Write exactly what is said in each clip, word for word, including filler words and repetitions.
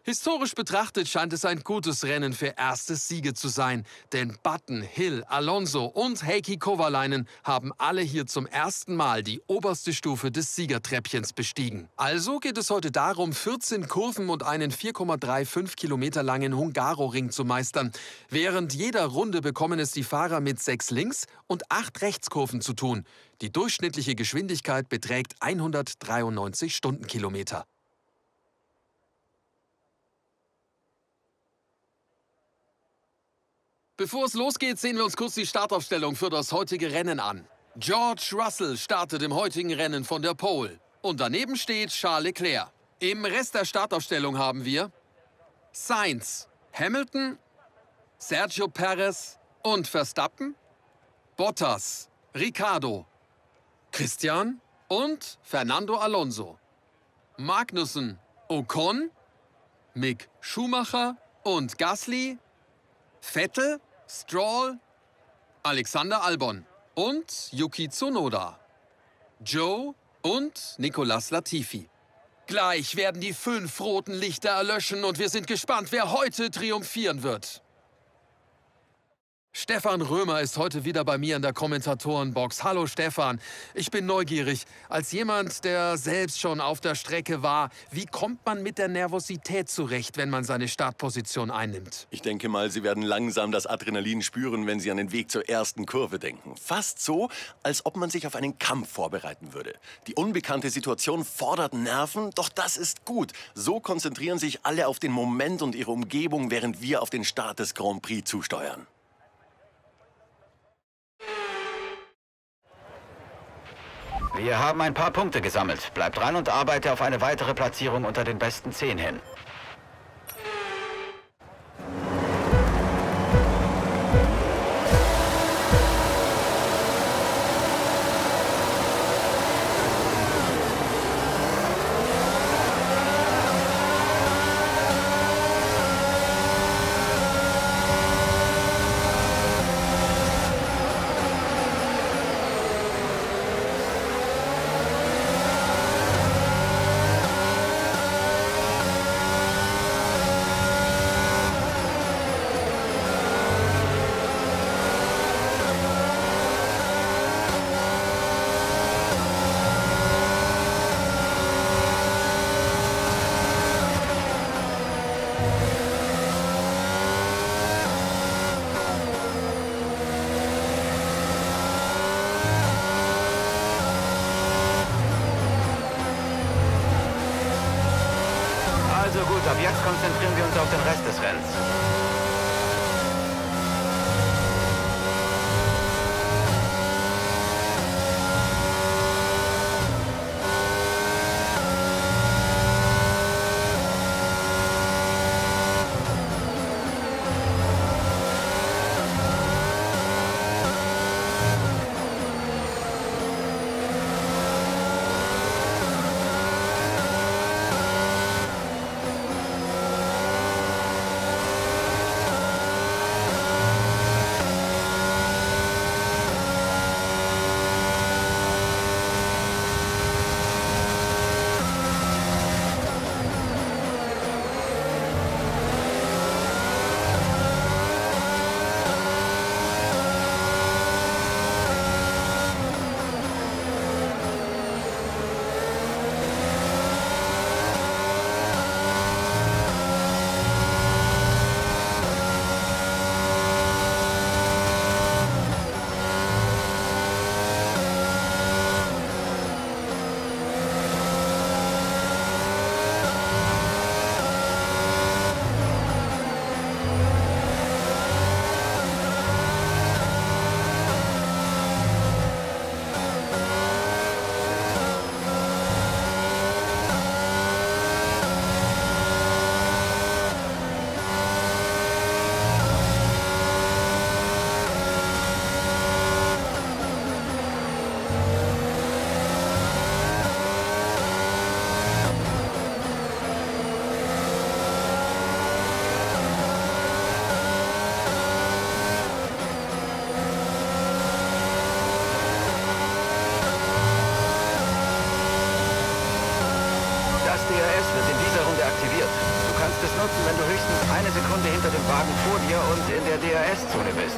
Historisch betrachtet scheint es ein gutes Rennen für erste Siege zu sein. Denn Button, Hill, Alonso und Heikki Kovalainen haben alle hier zum ersten Mal die oberste Stufe des Siegertreppchens bestiegen. Also geht es heute darum, vierzehn Kurven und einen vier Komma fünfunddreißig Kilometer langen Hungaroring zu meistern. Während jeder Runde bekommen es die Fahrer mit sechs Links- und acht Rechtskurven zu tun. Die durchschnittliche Geschwindigkeit beträgt hundertdreiundneunzig Stundenkilometer. Bevor es losgeht, sehen wir uns kurz die Startaufstellung für das heutige Rennen an. George Russell startet im heutigen Rennen von der Pole. Und daneben steht Charles Leclerc. Im Rest der Startaufstellung haben wir Sainz, Hamilton, Sergio Perez und Verstappen, Bottas, Ricciardo, Christian und Fernando Alonso, Magnussen, Ocon, Mick Schumacher und Gasly, Vettel, Stroll, Alexander Albon und Yuki Tsunoda, Joe und Nicolas Latifi. Gleich werden die fünf roten Lichter erlöschen und wir sind gespannt, wer heute triumphieren wird. Stefan Römer ist heute wieder bei mir in der Kommentatorenbox. Hallo Stefan, ich bin neugierig. Als jemand, der selbst schon auf der Strecke war, wie kommt man mit der Nervosität zurecht, wenn man seine Startposition einnimmt? Ich denke mal, Sie werden langsam das Adrenalin spüren, wenn Sie an den Weg zur ersten Kurve denken. Fast so, als ob man sich auf einen Kampf vorbereiten würde. Die unbekannte Situation fordert Nerven, doch das ist gut. So konzentrieren sich alle auf den Moment und ihre Umgebung, während wir auf den Start des Grand Prix zusteuern. Wir haben ein paar Punkte gesammelt. Bleib dran und arbeite auf eine weitere Platzierung unter den besten zehn hin. Also gut, ab jetzt konzentrieren wir uns auf den Rest des Rennens. benutzen, wenn du höchstens eine Sekunde hinter dem Wagen vor dir und in der D R S-Zone bist.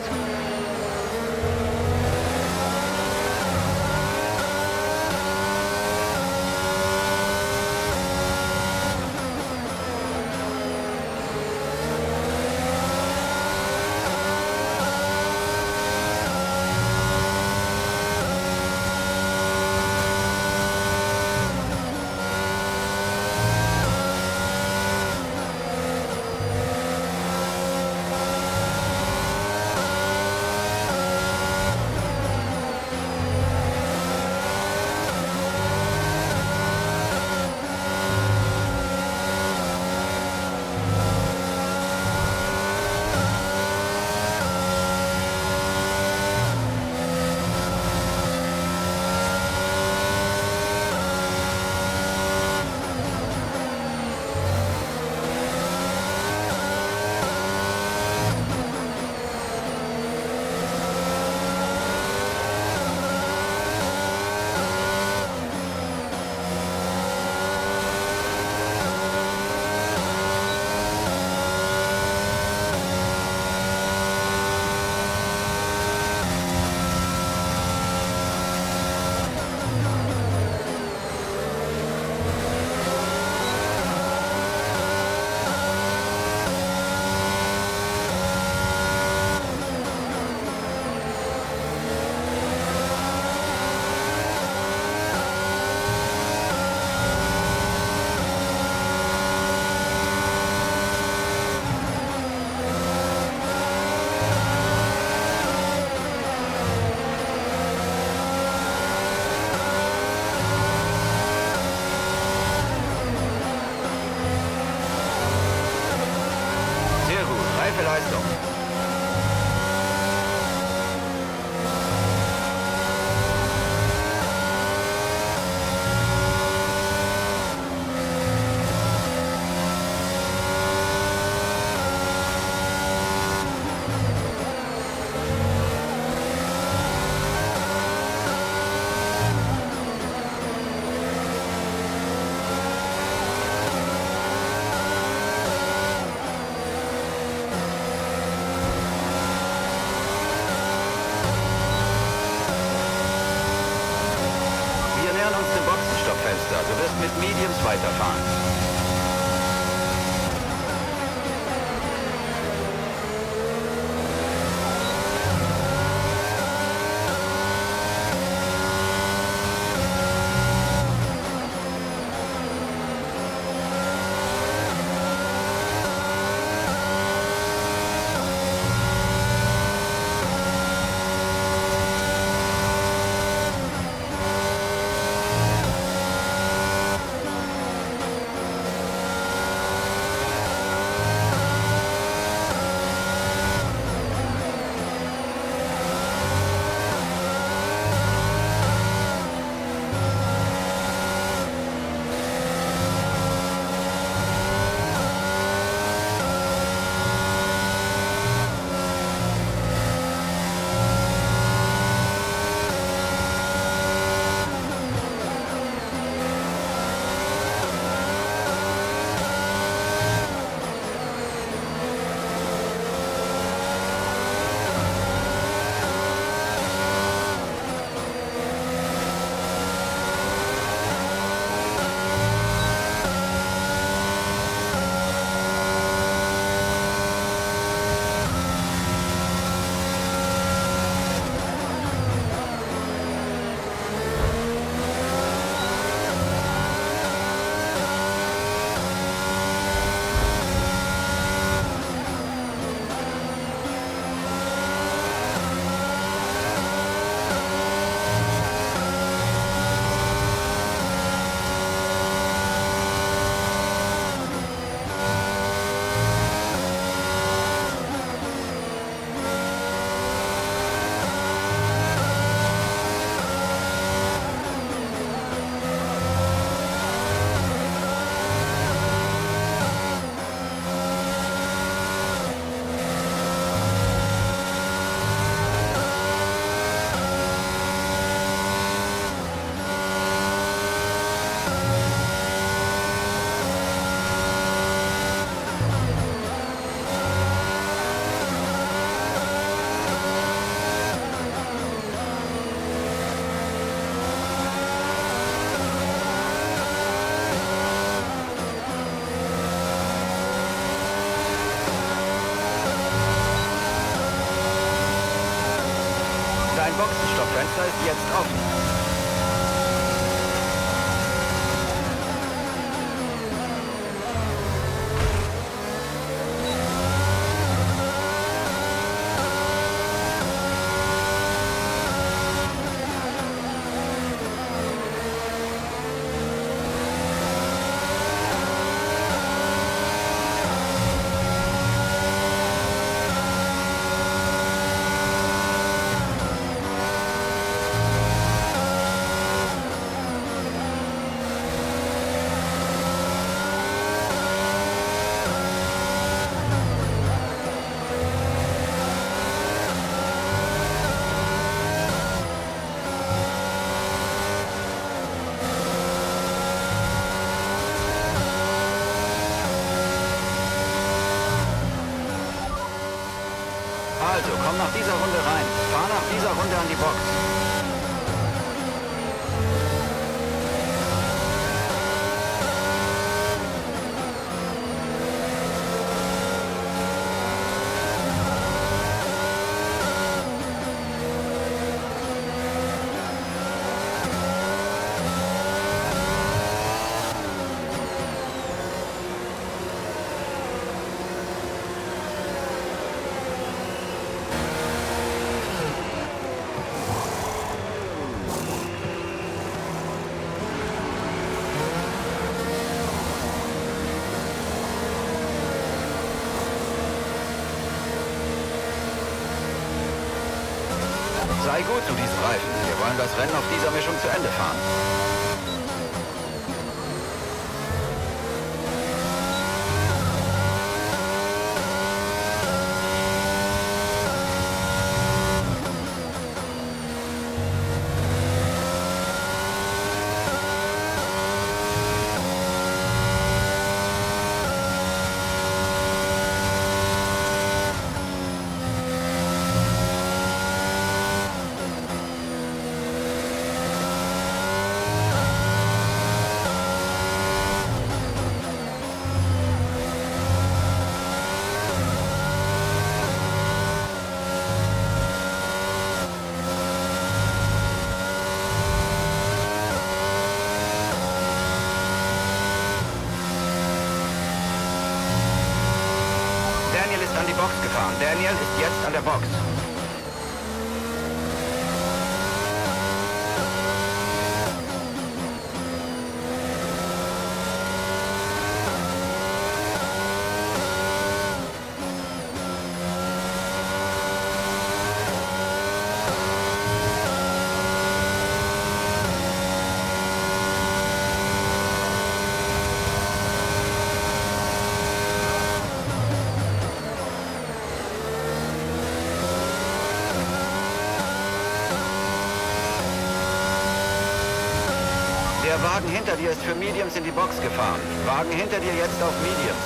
Leistung. Du wirst mit Mediums weiterfahren. Fenster ist jetzt offen. Also, komm nach dieser Runde rein. Fahr nach dieser Runde an die Box. Sei gut zu diesem Reifen. Wir wollen das Rennen auf dieser Mischung zu Ende fahren. Daniel ist an die Box gefahren. Daniel ist jetzt an der Box. Der Wagen hinter dir ist für Mediums in die Box gefahren. Wagen hinter dir jetzt auf Mediums.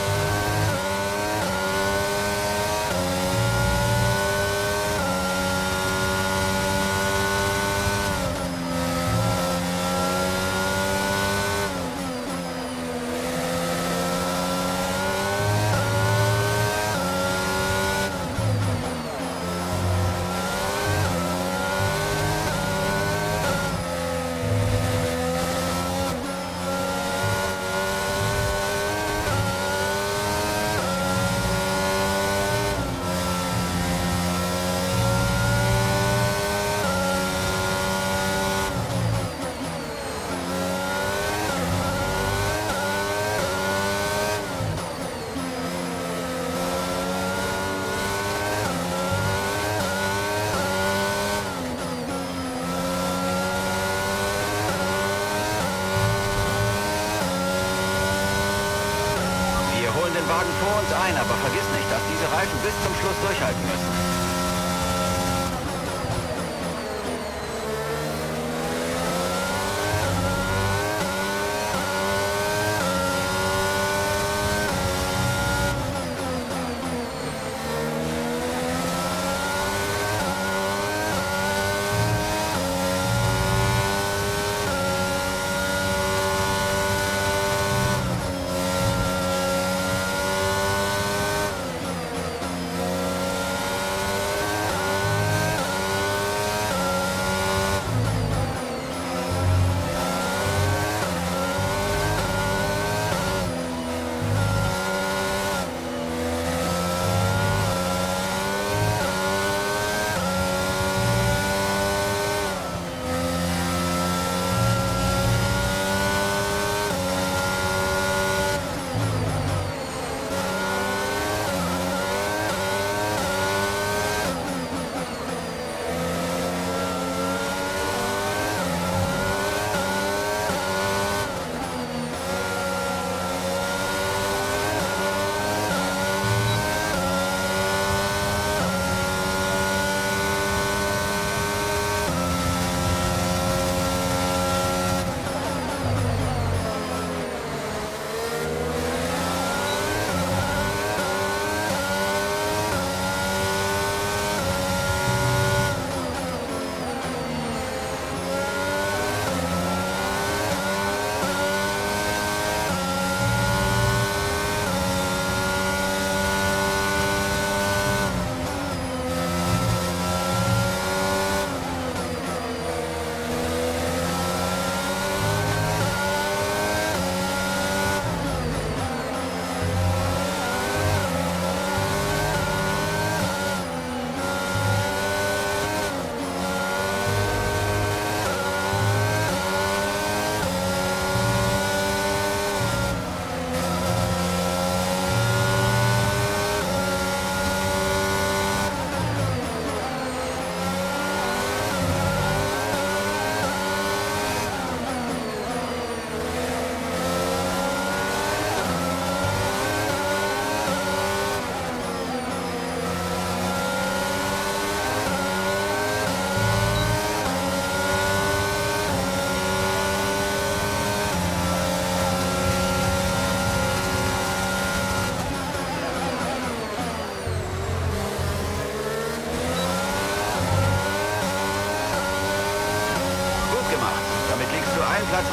Den Wagen vor uns ein, aber vergiss nicht, dass diese Reifen bis zum Schluss durchhalten müssen.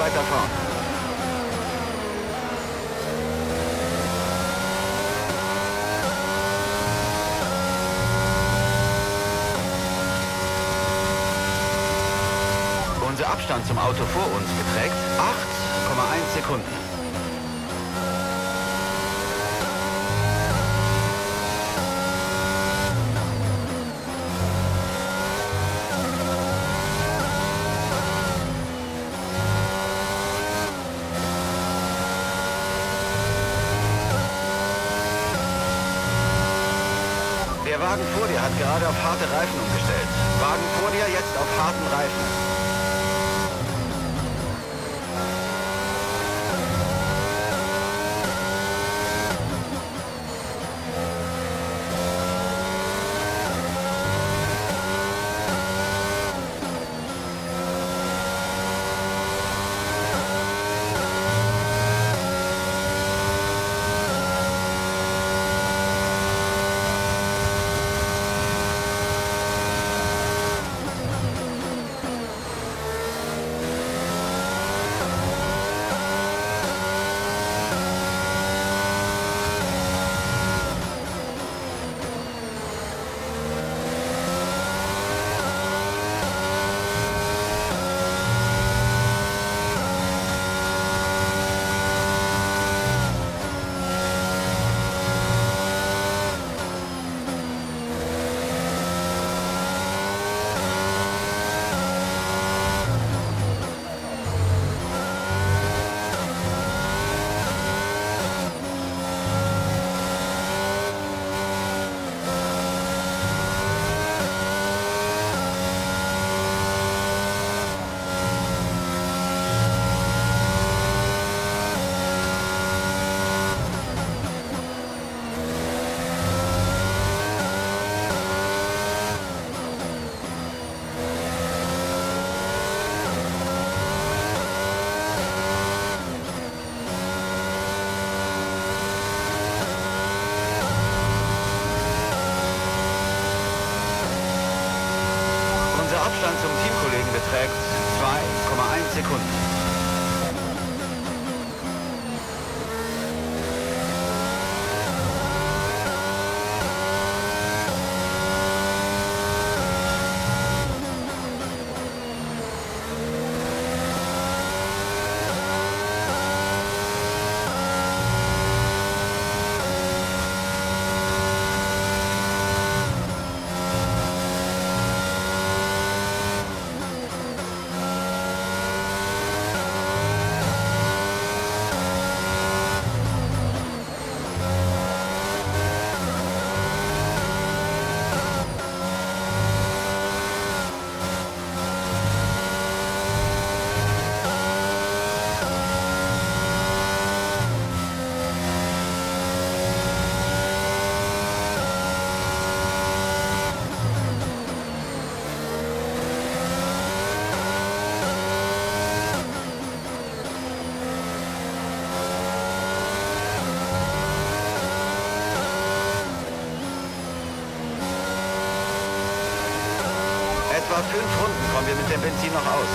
weiter vorn. Unser Abstand zum Auto vor uns beträgt acht Komma eins Sekunden. Der Wagen vor dir hat gerade auf harte Reifen umgestellt. Wagen vor dir jetzt auf harten Reifen. Abstand zum Teamkollegen beträgt zwei Komma eins Sekunden. Etwa fünf Runden kommen wir mit dem Benzin noch aus.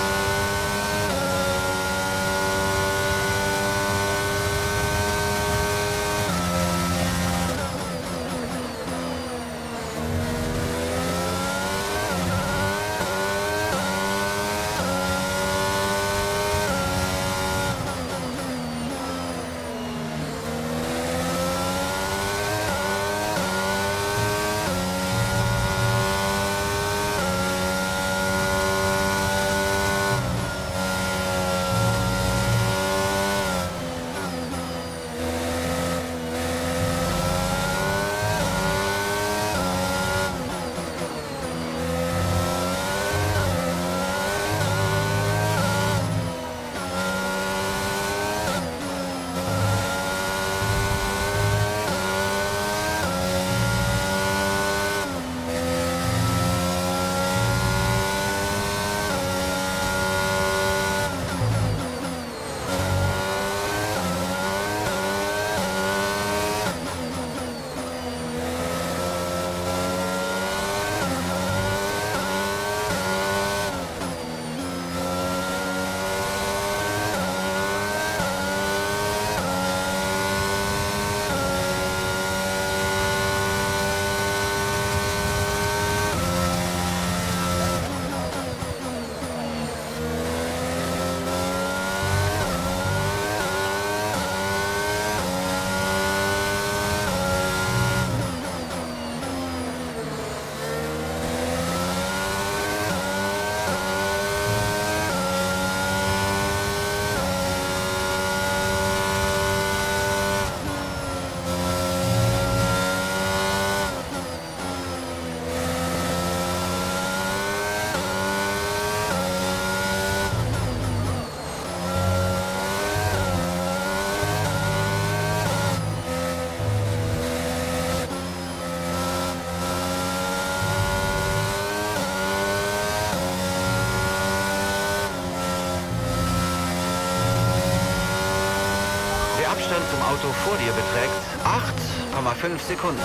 Abstand zum Auto vor dir beträgt acht Komma fünf Sekunden.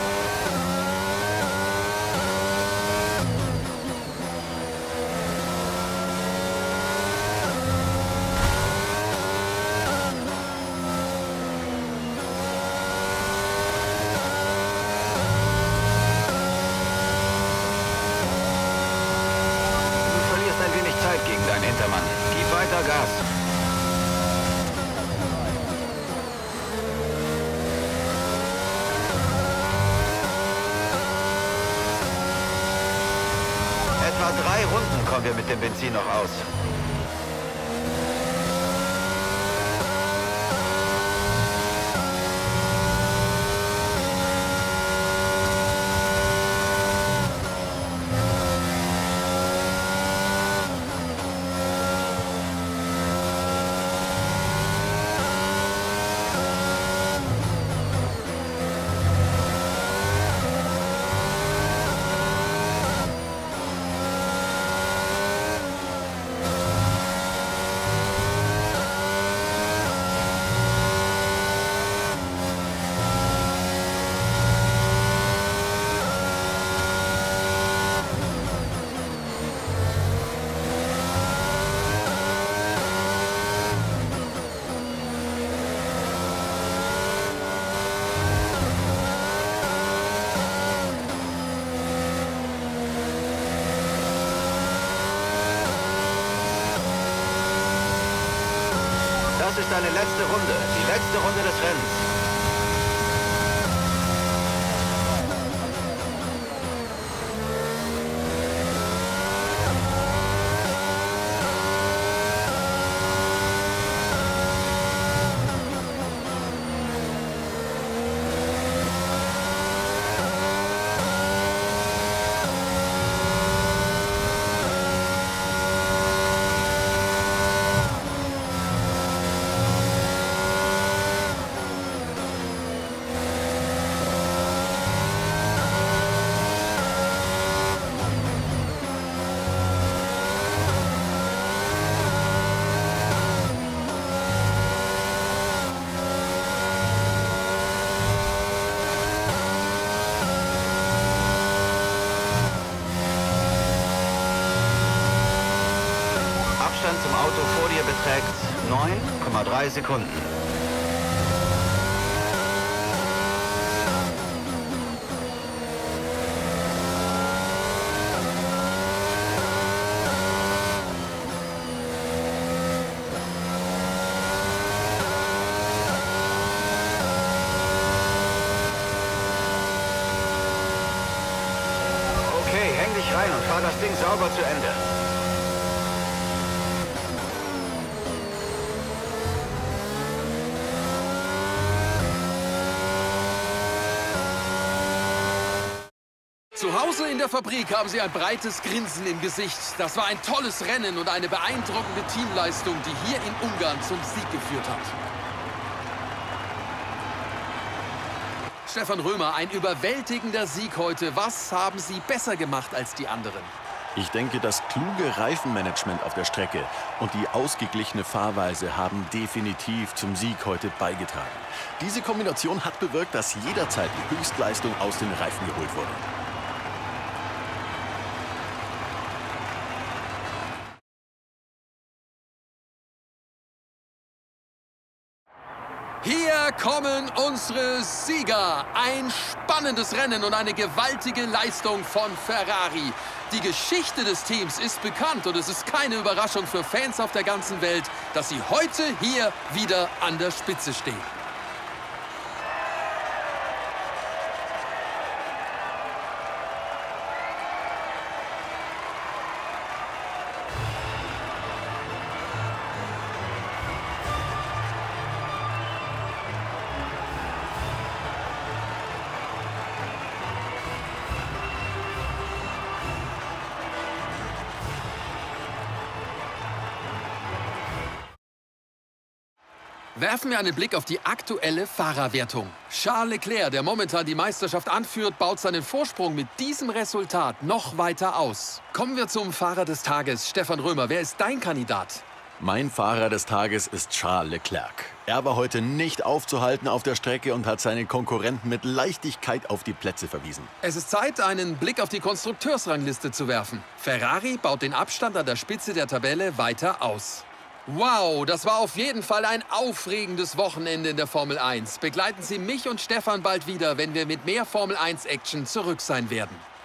Du verlierst ein wenig Zeit gegen deinen Hintermann. Gib weiter Gas. Etwa drei Runden kommen wir mit dem Benzin noch aus. Das ist deine letzte Runde, die letzte Runde des Rennens. Abstand zum Auto vor dir beträgt neun Komma drei Sekunden. Okay, häng dich rein und fahr das Ding sauber zu Ende. Zu Hause in der Fabrik haben sie ein breites Grinsen im Gesicht. Das war ein tolles Rennen und eine beeindruckende Teamleistung, die hier in Ungarn zum Sieg geführt hat. Stefan Römer, ein überwältigender Sieg heute. Was haben Sie besser gemacht als die anderen? Ich denke, das kluge Reifenmanagement auf der Strecke und die ausgeglichene Fahrweise haben definitiv zum Sieg heute beigetragen. Diese Kombination hat bewirkt, dass jederzeit die Höchstleistung aus den Reifen geholt wurde. Hier kommen unsere Sieger. Ein spannendes Rennen und eine gewaltige Leistung von Ferrari. Die Geschichte des Teams ist bekannt und es ist keine Überraschung für Fans auf der ganzen Welt, dass sie heute hier wieder an der Spitze stehen. Werfen wir einen Blick auf die aktuelle Fahrerwertung. Charles Leclerc, der momentan die Meisterschaft anführt, baut seinen Vorsprung mit diesem Resultat noch weiter aus. Kommen wir zum Fahrer des Tages, Stefan Römer. Wer ist dein Kandidat? Mein Fahrer des Tages ist Charles Leclerc. Er war heute nicht aufzuhalten auf der Strecke und hat seine Konkurrenten mit Leichtigkeit auf die Plätze verwiesen. Es ist Zeit, einen Blick auf die Konstrukteursrangliste zu werfen. Ferrari baut den Abstand an der Spitze der Tabelle weiter aus. Wow, das war auf jeden Fall ein aufregendes Wochenende in der Formel eins. Begleiten Sie mich und Stefan bald wieder, wenn wir mit mehr Formel eins Action zurück sein werden.